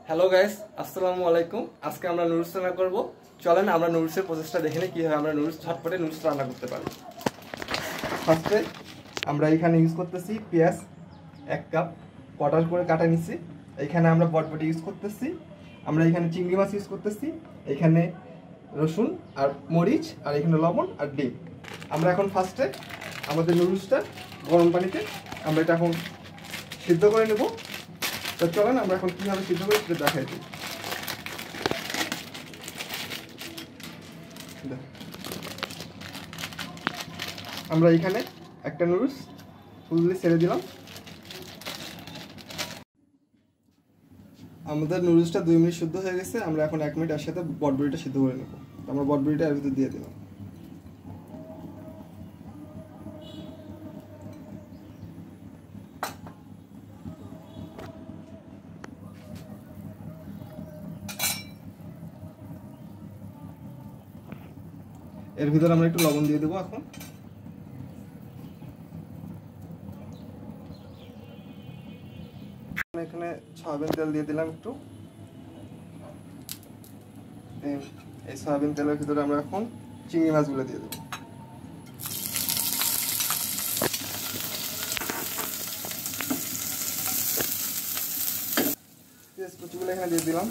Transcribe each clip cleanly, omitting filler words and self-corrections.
Hello guys, আসসালামু আলাইকুম। আজকে আমরা নুডলস রান্না করব। চলেন আমরা নুডলসের প্রসেসটা দেখে নিই কিভাবে আমরা নুডলস ঝটপটে নুডলস রান্না করতে পারি। ফার্স্টে আমরা এখানে ইউজ করতেছি পেঁয়াজ 1 কাপ কটার করে কাটা নিচ্ছি। এখানে আমরা বটবটি ইউজ করতেছি, আমরা এখানে চিংড়ি মাছ ইউজ করতেছি, এখানে রসুন আর মরিচ আর এখানে লবণ আর ডিম। আমরা এখন ফার্স্টে আমাদের নুডলসটা গরম পানিতে আমরা এটা এখন সিদ্ধ করে নেব। তো চলেন আমরা এখন কীভাবে সিদ্ধ করি সেটা দেখাই দিই। আমরা এখানে একটা নুডলস ফুললি ছেড়ে দিলাম। আমাদের নুডলসটা 2 মিনিট সিদ্ধ হয়ে গেছে। আমরা এখন 1 মিনিট এর সাথে বটবটিটা সিদ্ধ করে নেব। আমরা বটবটিটা এর ভিতর দিয়ে দিলাম। এর ভিতরে আমরা একটু লবণ দিয়ে দেবো। এখন এখানে সয়াবিন তেল দিয়ে দিলাম একটু। এই সয়াবিন তেলের ভিতরে আমরা এখন চিংড়ি মাছগুলো দিয়ে দেবো। পেঁয়াজ কুচিগুলো এখানে দিয়ে দিলাম।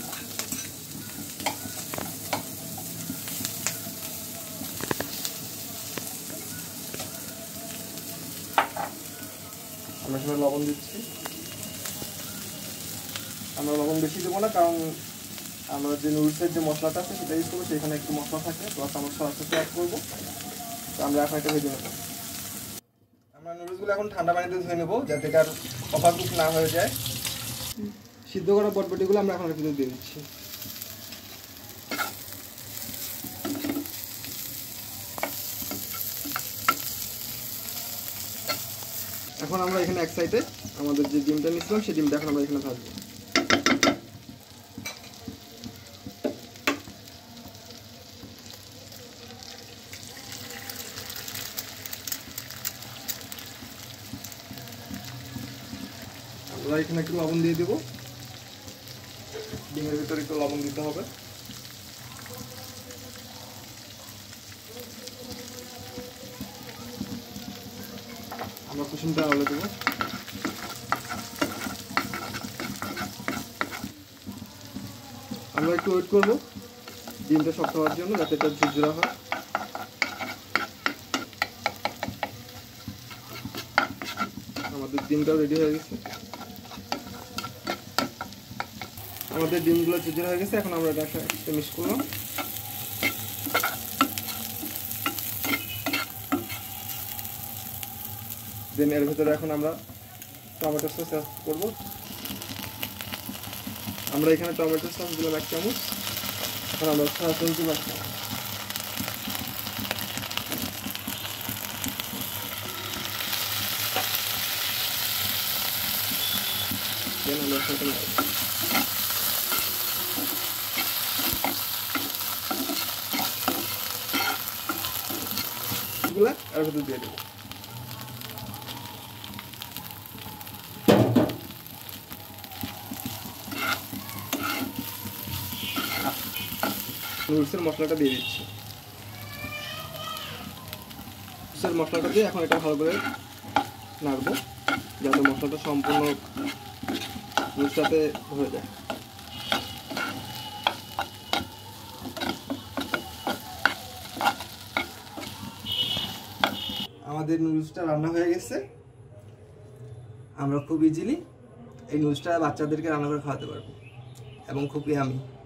আমরা এখানে লবণ দিচ্ছি। আমরা লবণ বেশি দেবো না, কারণ আমরা যে নুডলসের যে মশলাটা আছে সেটা ইউজ করবো, সেখানে একটু মশলা থাকে, প্লাস আমরা সরাসরি অ্যাড করবো। তো আমরা এখন এটা ভেজে নেব। আমরা নুডলসগুলো এখন ঠান্ডা পানিতে ধুয়ে নেবো, যাতে আর ওভারকুক না হয়ে যায়। সিদ্ধ করা বটবটিগুলো আমরা এখন ভিতরে দিয়ে দিচ্ছি। এখন আমরা এখানে এক সাইডে আমাদের যে ডিমটা নিয়েছিলাম সেই ডিমটা এখন আমরা এখানে ভাজবো। আমরা এখানে একটু লবণ দিয়ে দেবো। ডিমের ভিতরে একটু লবণ দিতে হবে। আমরা কুসুমটা আলাদা দেবো। আমরা একটু ওয়েট করবো ডিমটা শক্ত হওয়ার জন্য, যাতে এটা ঝুরঝুরা হয়। আমাদের ডিমটাও রেডি হয়ে গেছে। আমাদের ডিমগুলো ঝুরঝুরা হয়ে গেছে। এখন আমরা এটা একসাথে মিক্স করলাম। দেন এর ভিতরে এখন আমরা টমেটো সস অ্যাড করব। আমরা এখানে টমেটো সস দিলাম 1 চামচ। এখন আমরা সরাসরি দিব 1 চামচ। দেন আমরা সাথে এগুলা এর ভিতরে দিয়ে দেবো। নুডলসের মশলাটা দিয়ে দিচ্ছি। নুডলসের মশলাটা দিয়ে এখন এটা ভালো করে নাড়বো, যাতে মশলাটা সম্পূর্ণ নুডলসটাতে ধরে যায়। আমাদের নুডলসটা রান্না হয়ে গেছে। আমরা খুব ইজিলি এই নুডলসটা বাচ্চাদেরকে রান্না করে খাওয়াতে পারবো এবং খুব ইয়ামি।